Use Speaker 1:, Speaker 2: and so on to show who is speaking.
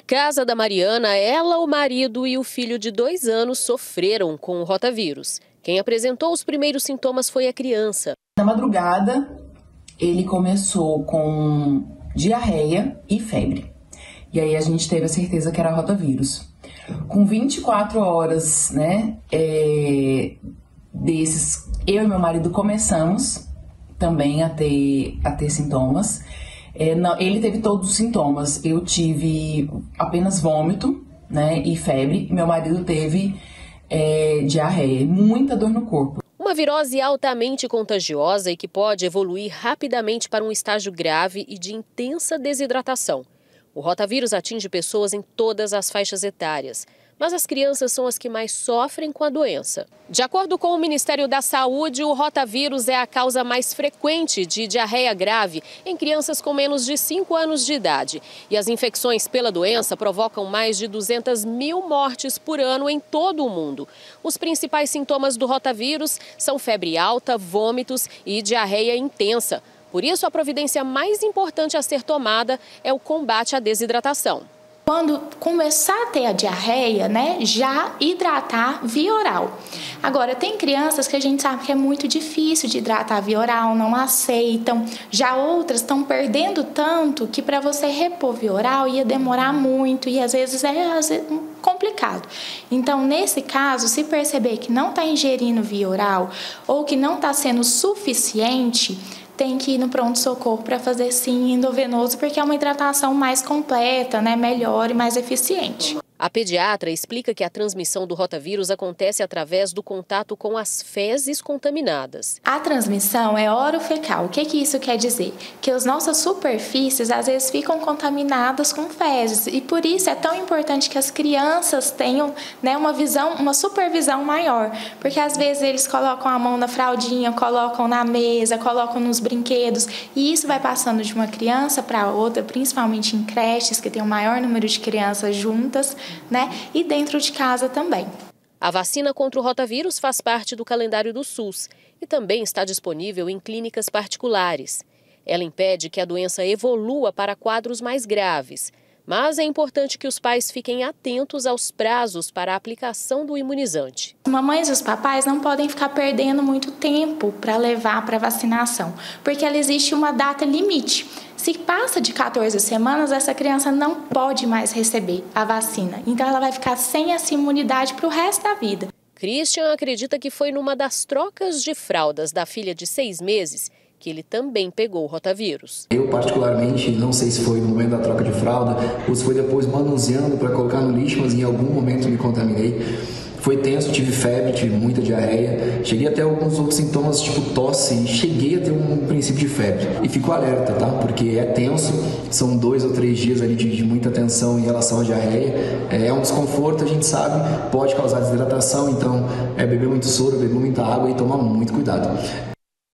Speaker 1: casa da Mariana, ela, o marido e o filho de 2 anos sofreram com o rotavírus. Quem apresentou os primeiros sintomas foi a criança.
Speaker 2: Na madrugada, ele começou com diarreia e febre. E aí a gente teve a certeza que era rotavírus. Com 24 horas, desses, eu e meu marido começamos também a ter sintomas. Ele teve todos os sintomas. Eu tive apenas vômito, e febre. Meu marido teve diarreia, muita dor no corpo.
Speaker 1: Uma virose altamente contagiosa e que pode evoluir rapidamente para um estágio grave e de intensa desidratação. O rotavírus atinge pessoas em todas as faixas etárias, mas as crianças são as que mais sofrem com a doença. De acordo com o Ministério da Saúde, o rotavírus é a causa mais frequente de diarreia grave em crianças com menos de 5 anos de idade. E as infecções pela doença provocam mais de 200 mil mortes por ano em todo o mundo. Os principais sintomas do rotavírus são febre alta, vômitos e diarreia intensa. Por isso, a providência mais importante a ser tomada é o combate à desidratação.
Speaker 3: Quando começar a ter a diarreia, já hidratar via oral. Agora, tem crianças que a gente sabe que é muito difícil de hidratar via oral, não aceitam. Já outras estão perdendo tanto que para você repor via oral ia demorar muito e às vezes é complicado. Então, nesse caso, se perceber que não está ingerindo via oral ou que não está sendo suficiente, tem que ir no pronto-socorro para fazer sim endovenoso, porque é uma hidratação mais completa, melhor e mais eficiente.
Speaker 1: A pediatra explica que a transmissão do rotavírus acontece através do contato com as fezes contaminadas.
Speaker 3: A transmissão é orofecal. O que isso quer dizer? Que as nossas superfícies às vezes ficam contaminadas com fezes e por isso é tão importante que as crianças tenham uma supervisão maior, porque às vezes eles colocam a mão na fraldinha, colocam na mesa, colocam nos brinquedos e isso vai passando de uma criança para outra, principalmente em creches que tem um maior número de crianças juntas, e dentro de casa também.
Speaker 1: A vacina contra o rotavírus faz parte do calendário do SUS e também está disponível em clínicas particulares. Ela impede que a doença evolua para quadros mais graves, mas é importante que os pais fiquem atentos aos prazos para a aplicação do imunizante.
Speaker 3: As mamães e os papais não podem ficar perdendo muito tempo para levar para a vacinação, porque ela existe uma data limite. Se passa de 14 semanas, essa criança não pode mais receber a vacina. Então, ela vai ficar sem essa imunidade para o resto da vida.
Speaker 1: Christian acredita que foi numa das trocas de fraldas da filha de 6 meses que ele também pegou o rotavírus.
Speaker 4: Eu, particularmente, não sei se foi no momento da troca de fralda ou se foi depois manuseando para colocar no lixo, mas em algum momento me contaminei. Foi tenso, tive febre, tive muita diarreia, cheguei até alguns outros sintomas, tipo tosse, e cheguei a ter um princípio de febre. E fico alerta, tá? Porque é tenso, são 2 ou 3 dias ali de muita tensão em relação à diarreia. É um desconforto, a gente sabe, pode causar desidratação, então beber muito soro, beber muita água e tomar muito cuidado.